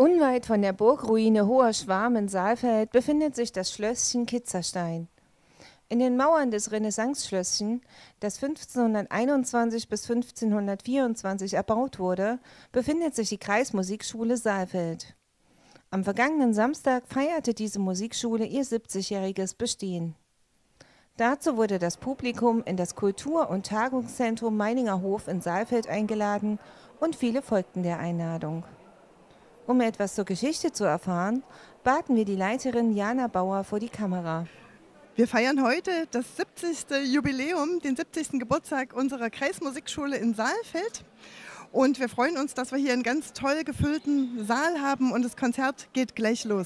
Unweit von der Burgruine Hoher Schwarm in Saalfeld befindet sich das Schlösschen Kitzerstein. In den Mauern des Renaissanceschlösschen, das 1521 bis 1524 erbaut wurde, befindet sich die Kreismusikschule Saalfeld. Am vergangenen Samstag feierte diese Musikschule ihr 70-jähriges Bestehen. Dazu wurde das Publikum in das Kultur- und Tagungszentrum Meininger Hof in Saalfeld eingeladen und viele folgten der Einladung. Um etwas zur Geschichte zu erfahren, baten wir die Leiterin Jana Bauer vor die Kamera. Wir feiern heute das 70. Jubiläum, den 70. Geburtstag unserer Kreismusikschule in Saalfeld. Und wir freuen uns, dass wir hier einen ganz toll gefüllten Saal haben und das Konzert geht gleich los.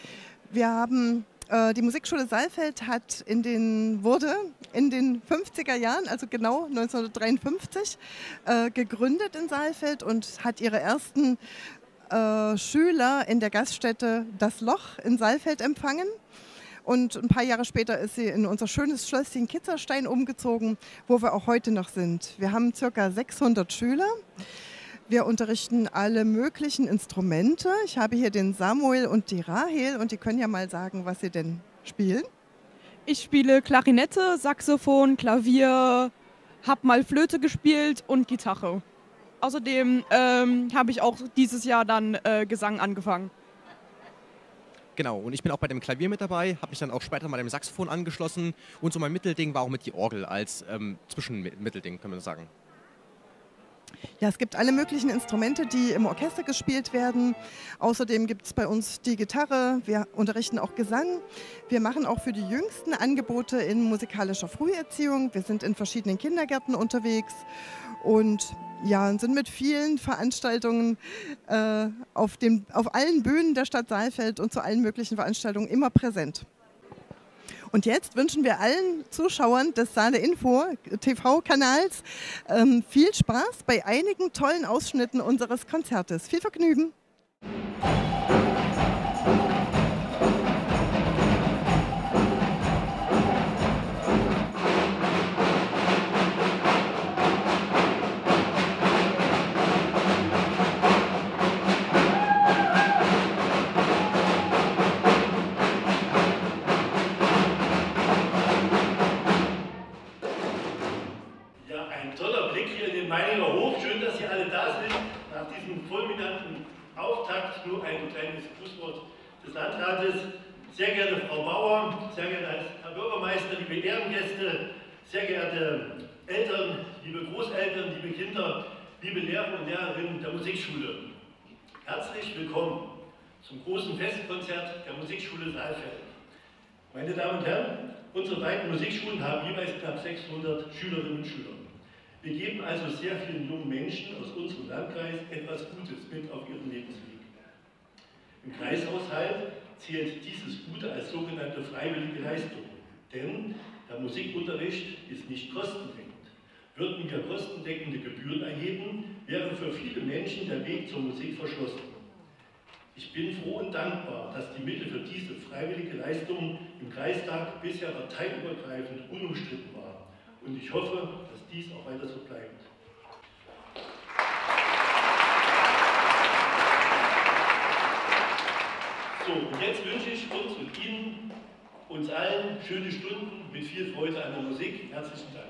Die Musikschule Saalfeld wurde in den 50er Jahren, also genau 1953, gegründet in Saalfeld und hat ihre ersten Schüler in der Gaststätte Das Loch in Saalfeld empfangen. Und ein paar Jahre später ist sie in unser schönes Schlösschen Kitzerstein umgezogen, wo wir auch heute noch sind. Wir haben ca. 600 Schüler. Wir unterrichten alle möglichen Instrumente. Ich habe hier den Samuel und die Rahel und die können ja mal sagen, was sie denn spielen. Ich spiele Klarinette, Saxophon, Klavier, habe mal Flöte gespielt und Gitarre. Außerdem habe ich auch dieses Jahr dann Gesang angefangen. Genau, und ich bin auch bei dem Klavier mit dabei, habe mich dann auch später mal dem Saxophon angeschlossen und so mein Mittelding war auch mit die Orgel als Zwischenmittelding, kann man sagen. Ja, es gibt alle möglichen Instrumente, die im Orchester gespielt werden. Außerdem gibt es bei uns die Gitarre, wir unterrichten auch Gesang. Wir machen auch für die Jüngsten Angebote in musikalischer Früherziehung. Wir sind in verschiedenen Kindergärten unterwegs und ja, sind mit vielen Veranstaltungen auf allen Bühnen der Stadt Saalfeld und zu allen möglichen Veranstaltungen immer präsent. Und jetzt wünschen wir allen Zuschauern des Saale Info TV-Kanals viel Spaß bei einigen tollen Ausschnitten unseres Konzertes. Viel Vergnügen! Meininger Hof, schön, dass Sie alle da sind. Nach diesem fulminanten Auftakt nur ein kleines Grußwort des Landrates. Sehr geehrte Frau Bauer, sehr geehrter Herr Bürgermeister, liebe Ehrengäste, sehr geehrte Eltern, liebe Großeltern, liebe Kinder, liebe Lehrer und Lehrerinnen der Musikschule. Herzlich willkommen zum großen Festkonzert der Musikschule Saalfeld. Meine Damen und Herren, unsere beiden Musikschulen haben jeweils knapp 600 Schülerinnen und Schüler. Wir geben also sehr vielen jungen Menschen aus unserem Landkreis etwas Gutes mit auf ihren Lebensweg. Im Kreishaushalt zählt dieses Gute als sogenannte freiwillige Leistung, denn der Musikunterricht ist nicht kostendeckend. Würden wir kostendeckende Gebühren erheben, wäre für viele Menschen der Weg zur Musik verschlossen. Ich bin froh und dankbar, dass die Mittel für diese freiwillige Leistung im Kreistag bisher parteiübergreifend unumstritten waren. Und ich hoffe, dass dies auch weiter so bleibt. So, und jetzt wünsche ich uns und Ihnen, uns allen, schöne Stunden mit viel Freude an der Musik. Herzlichen Dank.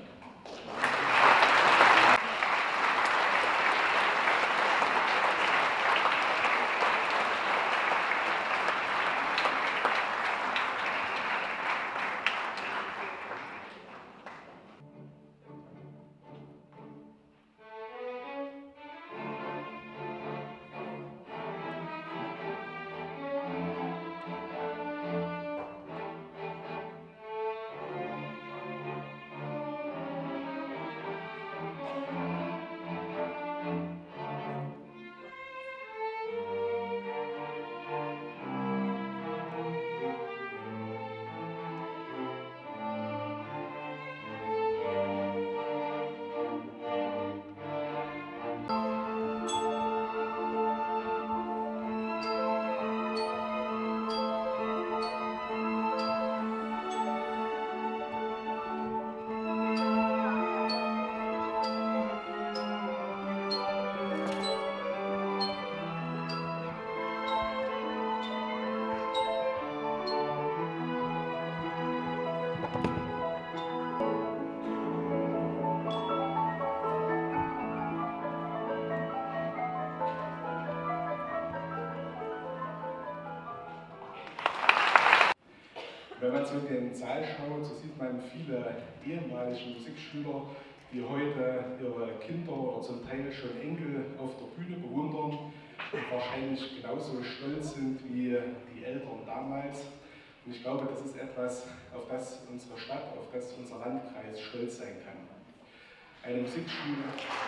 Wenn man so in den Saal schaut, so sieht man viele ehemalige Musikschüler, die heute ihre Kinder oder zum Teil schon Enkel auf der Bühne bewundern und wahrscheinlich genauso stolz sind wie die Eltern damals. Und ich glaube, das ist etwas, auf das unsere Stadt, auf das unser Landkreis stolz sein kann. Eine Musikschule.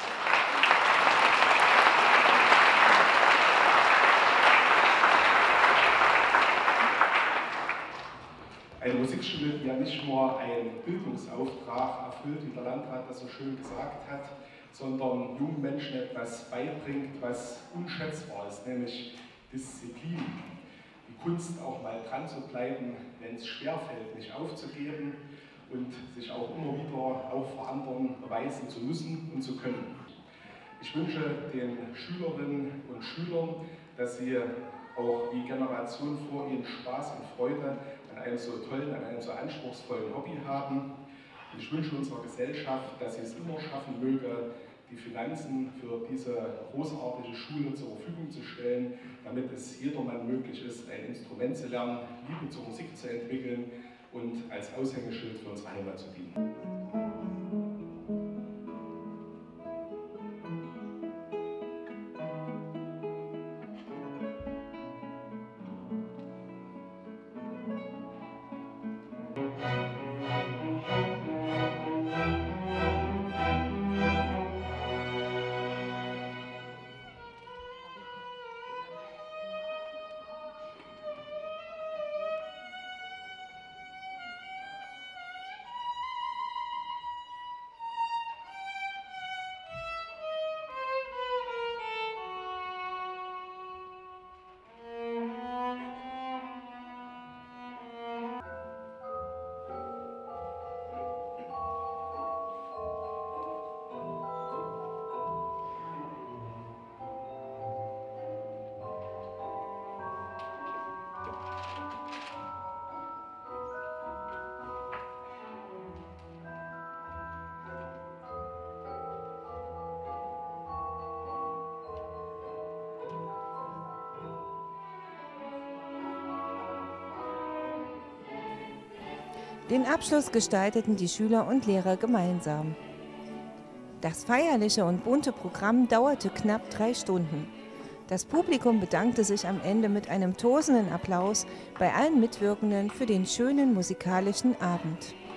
Eine Musikschule, die ja nicht nur einen Bildungsauftrag erfüllt, wie der Landrat das so schön gesagt hat, sondern jungen Menschen etwas beibringt, was unschätzbar ist, nämlich Disziplin. Die Kunst, auch mal dran zu bleiben, wenn es schwerfällt, nicht aufzugeben und sich auch immer wieder auch vor anderen beweisen zu müssen und zu können. Ich wünsche den Schülerinnen und Schülern, dass sie auch wie Generation vor ihnen Spaß und Freude an einem so tollen, an einem so anspruchsvollen Hobby haben. Und ich wünsche unserer Gesellschaft, dass sie es immer schaffen möge, die Finanzen für diese großartige Schule zur Verfügung zu stellen, damit es jedermann möglich ist, ein Instrument zu lernen, Liebe zur Musik zu entwickeln und als Aushängeschild für unsere Heimat zu dienen. Den Abschluss gestalteten die Schüler und Lehrer gemeinsam. Das feierliche und bunte Programm dauerte knapp 3 Stunden. Das Publikum bedankte sich am Ende mit einem tosenden Applaus bei allen Mitwirkenden für den schönen musikalischen Abend.